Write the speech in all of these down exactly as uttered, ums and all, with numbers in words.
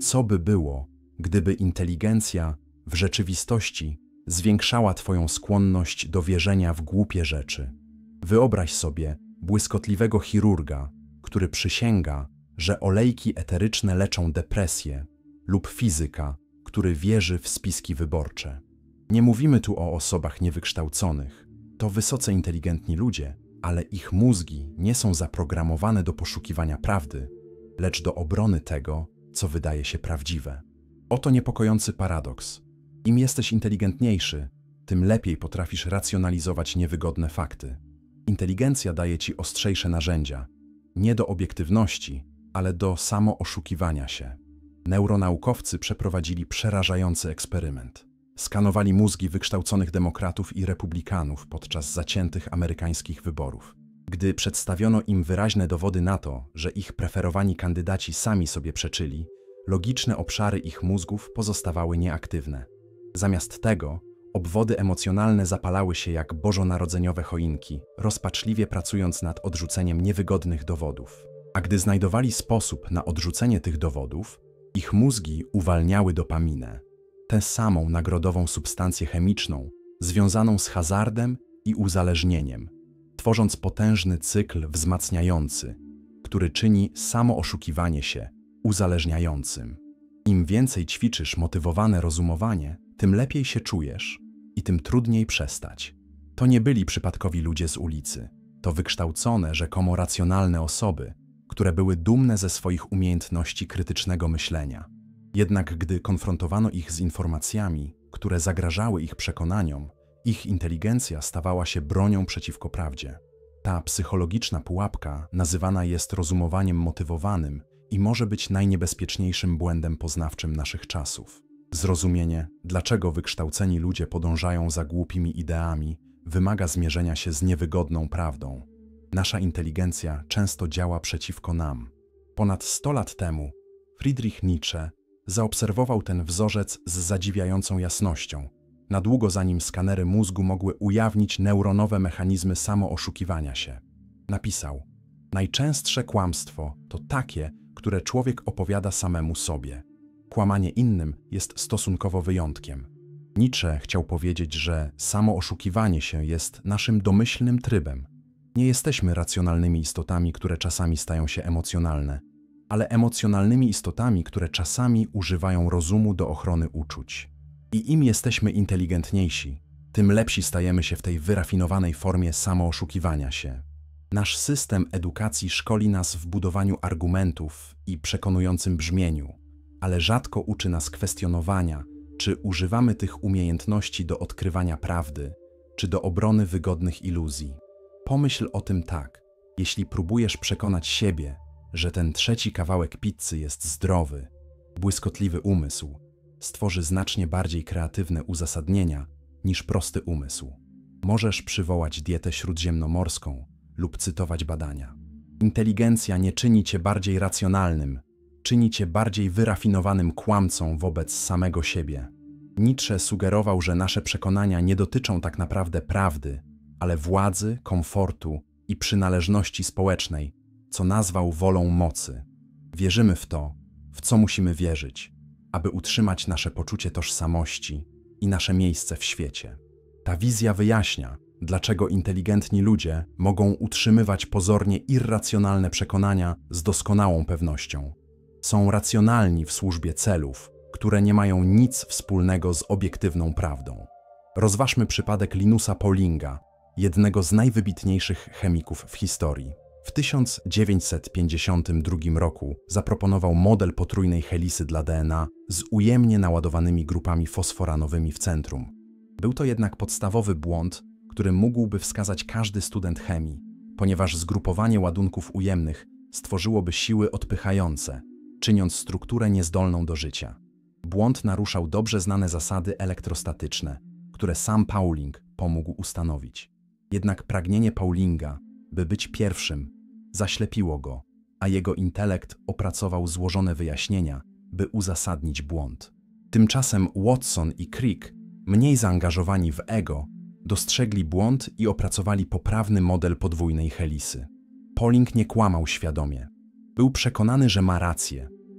co by było, gdyby inteligencja w rzeczywistości zwiększała twoją skłonność do wierzenia w głupie rzeczy? Wyobraź sobie błyskotliwego chirurga, który przysięga, że olejki eteryczne leczą depresję, lub fizyka, który wierzy w spiski wyborcze. Nie mówimy tu o osobach niewykształconych. To wysoce inteligentni ludzie, ale ich mózgi nie są zaprogramowane do poszukiwania prawdy, lecz do obrony tego, co wydaje się prawdziwe. Oto niepokojący paradoks. Im jesteś inteligentniejszy, tym lepiej potrafisz racjonalizować niewygodne fakty. Inteligencja daje ci ostrzejsze narzędzia, nie do obiektywności, ale do samooszukiwania się. Neuronaukowcy przeprowadzili przerażający eksperyment. Skanowali mózgi wykształconych demokratów i republikanów podczas zaciętych amerykańskich wyborów. Gdy przedstawiono im wyraźne dowody na to, że ich preferowani kandydaci sami sobie przeczyli, logiczne obszary ich mózgów pozostawały nieaktywne. Zamiast tego obwody emocjonalne zapalały się jak bożonarodzeniowe choinki, rozpaczliwie pracując nad odrzuceniem niewygodnych dowodów. A gdy znajdowali sposób na odrzucenie tych dowodów, ich mózgi uwalniały dopaminę, tę samą nagrodową substancję chemiczną, związaną z hazardem i uzależnieniem, tworząc potężny cykl wzmacniający, który czyni samo oszukiwanie się uzależniającym. Im więcej ćwiczysz motywowane rozumowanie, tym lepiej się czujesz i tym trudniej przestać. To nie byli przypadkowi ludzie z ulicy. To wykształcone, rzekomo racjonalne osoby, które były dumne ze swoich umiejętności krytycznego myślenia. Jednak gdy konfrontowano ich z informacjami, które zagrażały ich przekonaniom, ich inteligencja stawała się bronią przeciwko prawdzie. Ta psychologiczna pułapka nazywana jest rozumowaniem motywowanym i może być najniebezpieczniejszym błędem poznawczym naszych czasów. Zrozumienie, dlaczego wykształceni ludzie podążają za głupimi ideami, wymaga zmierzenia się z niewygodną prawdą. Nasza inteligencja często działa przeciwko nam. Ponad sto lat temu Friedrich Nietzsche zaobserwował ten wzorzec z zadziwiającą jasnością, na długo zanim skanery mózgu mogły ujawnić neuronowe mechanizmy samooszukiwania się. Napisał: najczęstsze kłamstwo to takie, które człowiek opowiada samemu sobie. Kłamanie innym jest stosunkowo wyjątkiem. Nietzsche chciał powiedzieć, że samooszukiwanie się jest naszym domyślnym trybem. Nie jesteśmy racjonalnymi istotami, które czasami stają się emocjonalne, ale emocjonalnymi istotami, które czasami używają rozumu do ochrony uczuć. I im jesteśmy inteligentniejsi, tym lepsi stajemy się w tej wyrafinowanej formie samooszukiwania się. Nasz system edukacji szkoli nas w budowaniu argumentów i przekonującym brzmieniu, ale rzadko uczy nas kwestionowania, czy używamy tych umiejętności do odkrywania prawdy, czy do obrony wygodnych iluzji. Pomyśl o tym tak: jeśli próbujesz przekonać siebie, że ten trzeci kawałek pizzy jest zdrowy, błyskotliwy umysł stworzy znacznie bardziej kreatywne uzasadnienia niż prosty umysł. Możesz przywołać dietę śródziemnomorską lub cytować badania. Inteligencja nie czyni cię bardziej racjonalnym, czyni cię bardziej wyrafinowanym kłamcą wobec samego siebie. Nietzsche sugerował, że nasze przekonania nie dotyczą tak naprawdę prawdy, ale władzy, komfortu i przynależności społecznej, co nazwał wolą mocy. Wierzymy w to, w co musimy wierzyć, aby utrzymać nasze poczucie tożsamości i nasze miejsce w świecie. Ta wizja wyjaśnia, dlaczego inteligentni ludzie mogą utrzymywać pozornie irracjonalne przekonania z doskonałą pewnością. Są racjonalni w służbie celów, które nie mają nic wspólnego z obiektywną prawdą. Rozważmy przypadek Linusa Paulinga, jednego z najwybitniejszych chemików w historii. W tysiąc dziewięćset pięćdziesiątym drugim roku zaproponował model potrójnej helisy dla D N A z ujemnie naładowanymi grupami fosforanowymi w centrum. Był to jednak podstawowy błąd, który mógłby wskazać każdy student chemii, ponieważ zgrupowanie ładunków ujemnych stworzyłoby siły odpychające, czyniąc strukturę niezdolną do życia. Błąd naruszał dobrze znane zasady elektrostatyczne, które sam Pauling pomógł ustanowić. Jednak pragnienie Paulinga, by być pierwszym, zaślepiło go, a jego intelekt opracował złożone wyjaśnienia, by uzasadnić błąd. Tymczasem Watson i Crick, mniej zaangażowani w ego, dostrzegli błąd i opracowali poprawny model podwójnej helisy. Pauling nie kłamał świadomie. Był przekonany, że ma rację,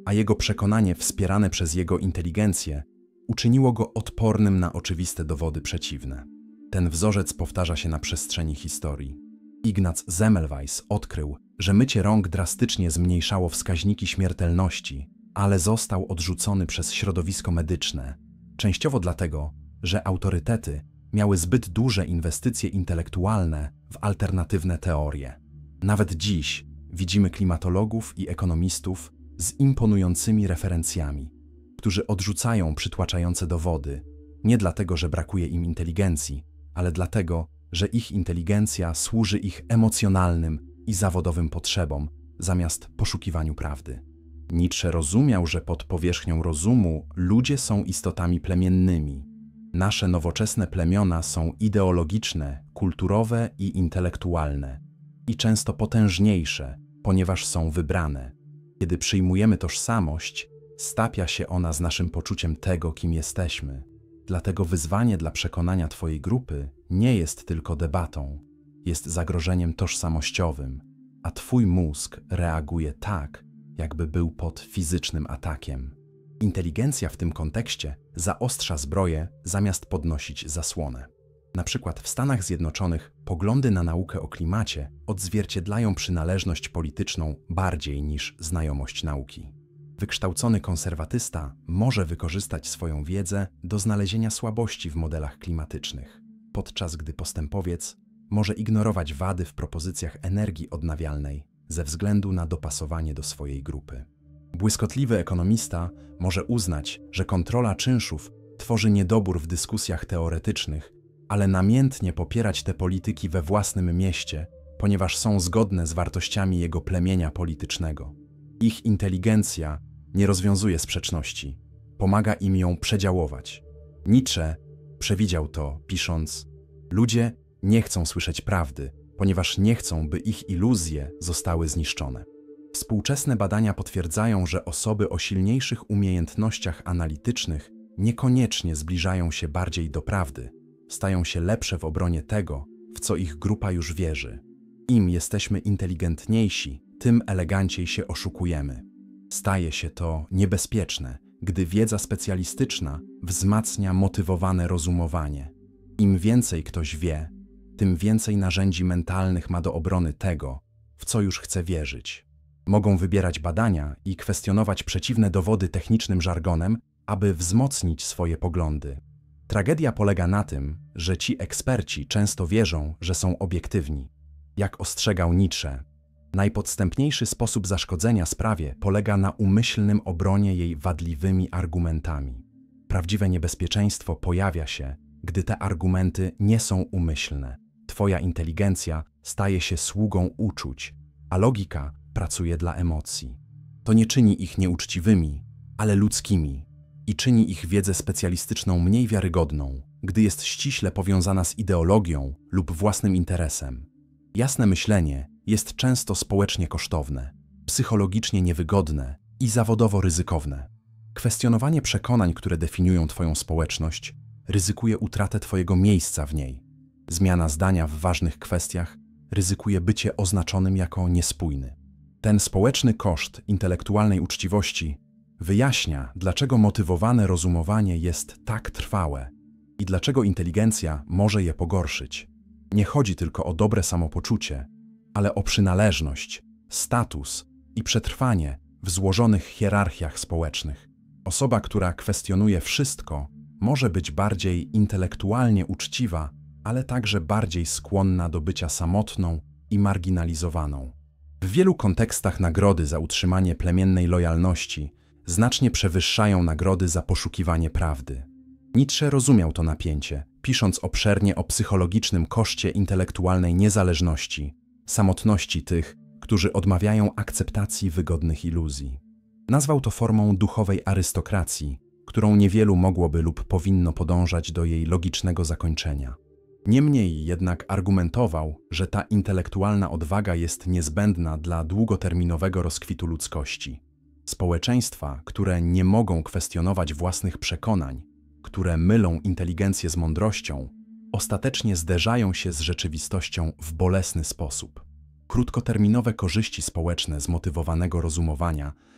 a jego przekonanie wspierane przez jego inteligencję uczyniło go odpornym na oczywiste dowody przeciwne. Ten wzorzec powtarza się na przestrzeni historii. Ignaz Semmelweis odkrył, że mycie rąk drastycznie zmniejszało wskaźniki śmiertelności, ale został odrzucony przez środowisko medyczne, częściowo dlatego, że autorytety miały zbyt duże inwestycje intelektualne w alternatywne teorie. Nawet dziś widzimy klimatologów i ekonomistów z imponującymi referencjami, którzy odrzucają przytłaczające dowody, nie dlatego, że brakuje im inteligencji, ale dlatego, że ich inteligencja służy ich emocjonalnym i zawodowym potrzebom, zamiast poszukiwaniu prawdy. Nietzsche rozumiał, że pod powierzchnią rozumu ludzie są istotami plemiennymi. Nasze nowoczesne plemiona są ideologiczne, kulturowe i intelektualne i często potężniejsze, ponieważ są wybrane. Kiedy przyjmujemy tożsamość, stapia się ona z naszym poczuciem tego, kim jesteśmy. Dlatego wyzwanie dla przekonania Twojej grupy nie jest tylko debatą, jest zagrożeniem tożsamościowym, a Twój mózg reaguje tak, jakby był pod fizycznym atakiem. Inteligencja w tym kontekście zaostrza zbroję, zamiast podnosić zasłonę. Na przykład w Stanach Zjednoczonych poglądy na naukę o klimacie odzwierciedlają przynależność polityczną bardziej niż znajomość nauki. Wykształcony konserwatysta może wykorzystać swoją wiedzę do znalezienia słabości w modelach klimatycznych, podczas gdy postępowiec może ignorować wady w propozycjach energii odnawialnej ze względu na dopasowanie do swojej grupy. Błyskotliwy ekonomista może uznać, że kontrola czynszów tworzy niedobór w dyskusjach teoretycznych, ale namiętnie popierać te polityki we własnym mieście, ponieważ są zgodne z wartościami jego plemienia politycznego. Ich inteligencja nie rozwiązuje sprzeczności, pomaga im ją przedziałować. Nietzsche przewidział to, pisząc: ludzie nie chcą słyszeć prawdy, ponieważ nie chcą, by ich iluzje zostały zniszczone. Współczesne badania potwierdzają, że osoby o silniejszych umiejętnościach analitycznych niekoniecznie zbliżają się bardziej do prawdy, stają się lepsze w obronie tego, w co ich grupa już wierzy. Im jesteśmy inteligentniejsi, tym eleganciej się oszukujemy. Staje się to niebezpieczne, gdy wiedza specjalistyczna wzmacnia motywowane rozumowanie. Im więcej ktoś wie, tym więcej narzędzi mentalnych ma do obrony tego, w co już chce wierzyć. Mogą wybierać badania i kwestionować przeciwne dowody technicznym żargonem, aby wzmocnić swoje poglądy. Tragedia polega na tym, że ci eksperci często wierzą, że są obiektywni. Jak ostrzegał Nietzsche, najpodstępniejszy sposób zaszkodzenia sprawie polega na umyślnym obronie jej wadliwymi argumentami. Prawdziwe niebezpieczeństwo pojawia się, gdy te argumenty nie są umyślne. Twoja inteligencja staje się sługą uczuć, a logika pracuje dla emocji. To nie czyni ich nieuczciwymi, ale ludzkimi i czyni ich wiedzę specjalistyczną mniej wiarygodną, gdy jest ściśle powiązana z ideologią lub własnym interesem. Jasne myślenie jest często społecznie kosztowne, psychologicznie niewygodne i zawodowo ryzykowne. Kwestionowanie przekonań, które definiują Twoją społeczność, ryzykuje utratę Twojego miejsca w niej. Zmiana zdania w ważnych kwestiach ryzykuje bycie oznaczonym jako niespójny. Ten społeczny koszt intelektualnej uczciwości wyjaśnia, dlaczego motywowane rozumowanie jest tak trwałe i dlaczego inteligencja może je pogorszyć. Nie chodzi tylko o dobre samopoczucie, ale o przynależność, status i przetrwanie w złożonych hierarchiach społecznych. Osoba, która kwestionuje wszystko, może być bardziej intelektualnie uczciwa, ale także bardziej skłonna do bycia samotną i marginalizowaną. W wielu kontekstach nagrody za utrzymanie plemiennej lojalności znacznie przewyższają nagrody za poszukiwanie prawdy. Nietzsche rozumiał to napięcie, pisząc obszernie o psychologicznym koszcie intelektualnej niezależności, samotności tych, którzy odmawiają akceptacji wygodnych iluzji. Nazwał to formą duchowej arystokracji, którą niewielu mogłoby lub powinno podążać do jej logicznego zakończenia. Niemniej jednak argumentował, że ta intelektualna odwaga jest niezbędna dla długoterminowego rozkwitu ludzkości. Społeczeństwa, które nie mogą kwestionować własnych przekonań, które mylą inteligencję z mądrością, ostatecznie zderzają się z rzeczywistością w bolesny sposób. Krótkoterminowe korzyści społeczne zmotywowanego rozumowania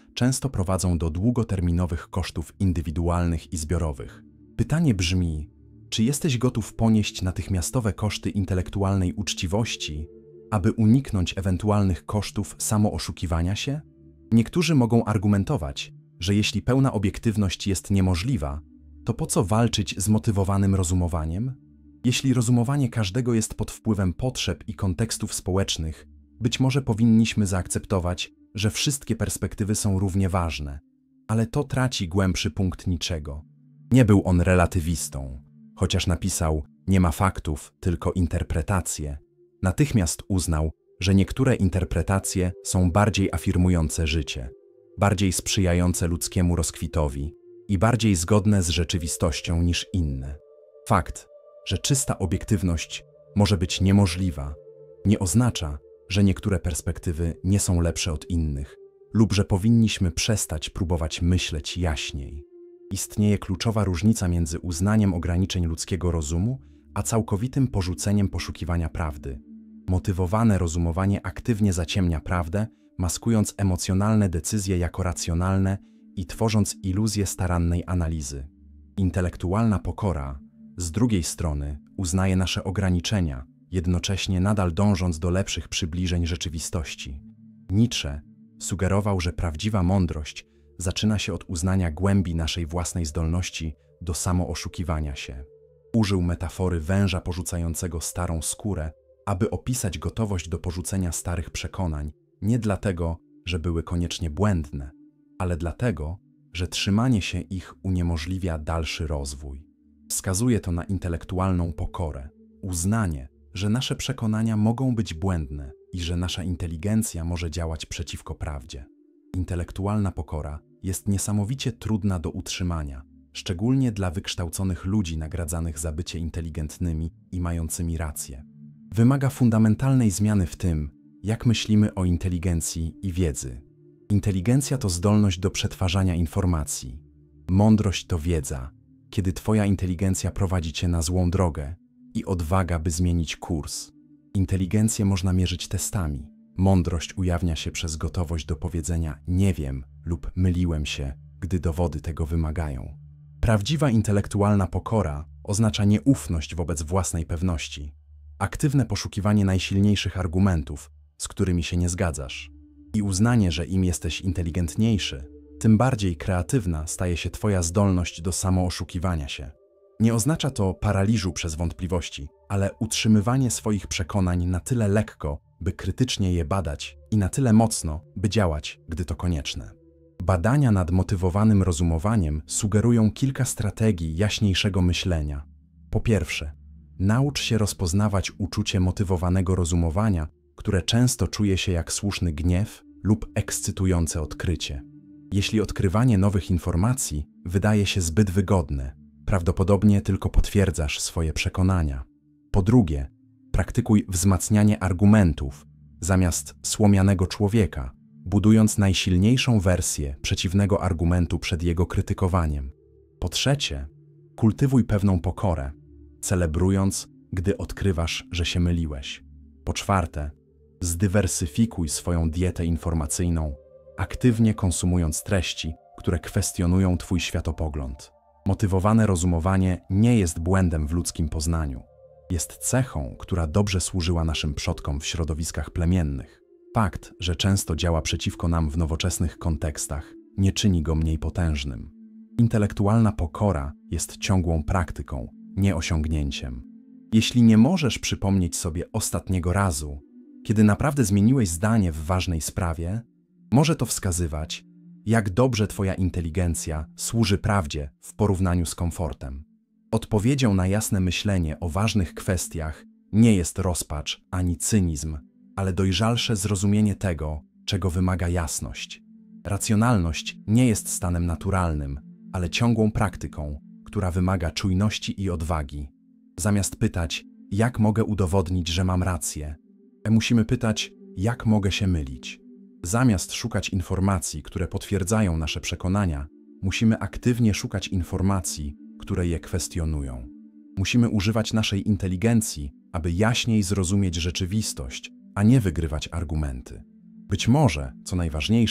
często prowadzą do długoterminowych kosztów indywidualnych i zbiorowych. Pytanie brzmi, czy jesteś gotów ponieść natychmiastowe koszty intelektualnej uczciwości, aby uniknąć ewentualnych kosztów samooszukiwania się? Niektórzy mogą argumentować, że jeśli pełna obiektywność jest niemożliwa, to po co walczyć z motywowanym rozumowaniem? Jeśli rozumowanie każdego jest pod wpływem potrzeb i kontekstów społecznych, być może powinniśmy zaakceptować, że wszystkie perspektywy są równie ważne, ale to traci głębszy punkt Nietzschego. Nie był on relatywistą, chociaż napisał: nie ma faktów, tylko interpretacje. Natychmiast uznał, że niektóre interpretacje są bardziej afirmujące życie, bardziej sprzyjające ludzkiemu rozkwitowi i bardziej zgodne z rzeczywistością niż inne. Fakt, że czysta obiektywność może być niemożliwa, nie oznacza, że niektóre perspektywy nie są lepsze od innych lub że powinniśmy przestać próbować myśleć jaśniej. Istnieje kluczowa różnica między uznaniem ograniczeń ludzkiego rozumu a całkowitym porzuceniem poszukiwania prawdy. Motywowane rozumowanie aktywnie zaciemnia prawdę, maskując emocjonalne decyzje jako racjonalne i tworząc iluzję starannej analizy. Intelektualna pokora, z drugiej strony, uznaje nasze ograniczenia, jednocześnie nadal dążąc do lepszych przybliżeń rzeczywistości. Nietzsche sugerował, że prawdziwa mądrość zaczyna się od uznania głębi naszej własnej zdolności do samooszukiwania się. Użył metafory węża porzucającego starą skórę, aby opisać gotowość do porzucenia starych przekonań, nie dlatego, że były koniecznie błędne, ale dlatego, że trzymanie się ich uniemożliwia dalszy rozwój. Wskazuje to na intelektualną pokorę, uznanie, że nasze przekonania mogą być błędne i że nasza inteligencja może działać przeciwko prawdzie. Intelektualna pokora jest niesamowicie trudna do utrzymania, szczególnie dla wykształconych ludzi nagradzanych za bycie inteligentnymi i mającymi rację. Wymaga fundamentalnej zmiany w tym, jak myślimy o inteligencji i wiedzy. Inteligencja to zdolność do przetwarzania informacji. Mądrość to wiedza, kiedy twoja inteligencja prowadzi cię na złą drogę, i odwaga, by zmienić kurs. Inteligencję można mierzyć testami. Mądrość ujawnia się przez gotowość do powiedzenia nie wiem lub myliłem się, gdy dowody tego wymagają. Prawdziwa intelektualna pokora oznacza nieufność wobec własnej pewności, aktywne poszukiwanie najsilniejszych argumentów, z którymi się nie zgadzasz, i uznanie, że im jesteś inteligentniejszy, tym bardziej kreatywna staje się twoja zdolność do samooszukiwania się. Nie oznacza to paraliżu przez wątpliwości, ale utrzymywanie swoich przekonań na tyle lekko, by krytycznie je badać, i na tyle mocno, by działać, gdy to konieczne. Badania nad motywowanym rozumowaniem sugerują kilka strategii jaśniejszego myślenia. Po pierwsze, naucz się rozpoznawać uczucie motywowanego rozumowania, które często czuje się jak słuszny gniew lub ekscytujące odkrycie. Jeśli odkrywanie nowych informacji wydaje się zbyt wygodne, prawdopodobnie tylko potwierdzasz swoje przekonania. Po drugie, praktykuj wzmacnianie argumentów zamiast słomianego człowieka, budując najsilniejszą wersję przeciwnego argumentu przed jego krytykowaniem. Po trzecie, kultywuj pewną pokorę, celebrując, gdy odkrywasz, że się myliłeś. Po czwarte, zdywersyfikuj swoją dietę informacyjną, aktywnie konsumując treści, które kwestionują twój światopogląd. Motywowane rozumowanie nie jest błędem w ludzkim poznaniu. Jest cechą, która dobrze służyła naszym przodkom w środowiskach plemiennych. Fakt, że często działa przeciwko nam w nowoczesnych kontekstach, nie czyni go mniej potężnym. Intelektualna pokora jest ciągłą praktyką, nie osiągnięciem. Jeśli nie możesz przypomnieć sobie ostatniego razu, kiedy naprawdę zmieniłeś zdanie w ważnej sprawie, może to wskazywać, jak dobrze twoja inteligencja służy prawdzie w porównaniu z komfortem. Odpowiedzią na jasne myślenie o ważnych kwestiach nie jest rozpacz ani cynizm, ale dojrzalsze zrozumienie tego, czego wymaga jasność. Racjonalność nie jest stanem naturalnym, ale ciągłą praktyką, która wymaga czujności i odwagi. Zamiast pytać, jak mogę udowodnić, że mam rację, musimy pytać, jak mogę się mylić. Zamiast szukać informacji, które potwierdzają nasze przekonania, musimy aktywnie szukać informacji, które je kwestionują. Musimy używać naszej inteligencji, aby jaśniej zrozumieć rzeczywistość, a nie wygrywać argumenty. Być może, co najważniejsze,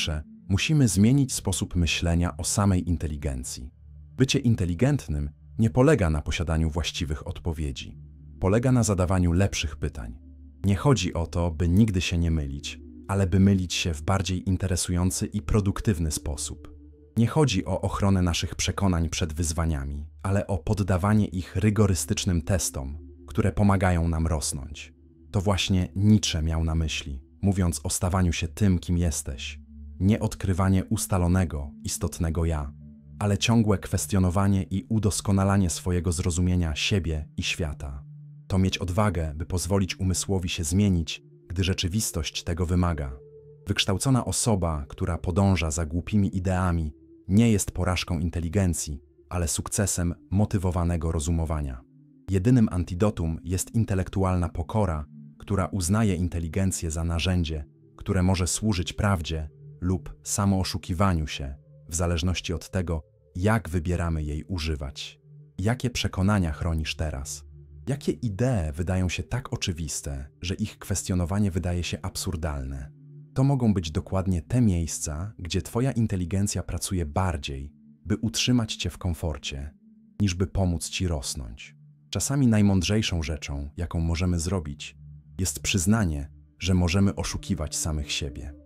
Musimy zmienić sposób myślenia o samej inteligencji. Bycie inteligentnym nie polega na posiadaniu właściwych odpowiedzi. Polega na zadawaniu lepszych pytań. Nie chodzi o to, by nigdy się nie mylić, ale by mylić się w bardziej interesujący i produktywny sposób. Nie chodzi o ochronę naszych przekonań przed wyzwaniami, ale o poddawanie ich rygorystycznym testom, które pomagają nam rosnąć. To właśnie Nietzsche miał na myśli, mówiąc o stawaniu się tym, kim jesteś. Nie odkrywanie ustalonego, istotnego ja, ale ciągłe kwestionowanie i udoskonalanie swojego zrozumienia siebie i świata. To mieć odwagę, by pozwolić umysłowi się zmienić, gdy rzeczywistość tego wymaga. Wykształcona osoba, która podąża za głupimi ideami, nie jest porażką inteligencji, ale sukcesem motywowanego rozumowania. Jedynym antidotum jest intelektualna pokora, która uznaje inteligencję za narzędzie, które może służyć prawdzie lub samooszukiwaniu się, w zależności od tego, jak wybieramy jej używać. Jakie przekonania chronisz teraz? Jakie idee wydają się tak oczywiste, że ich kwestionowanie wydaje się absurdalne? To mogą być dokładnie te miejsca, gdzie twoja inteligencja pracuje bardziej, by utrzymać cię w komforcie, niż by pomóc ci rosnąć. Czasami najmądrzejszą rzeczą, jaką możemy zrobić, jest przyznanie, że możemy oszukiwać samych siebie.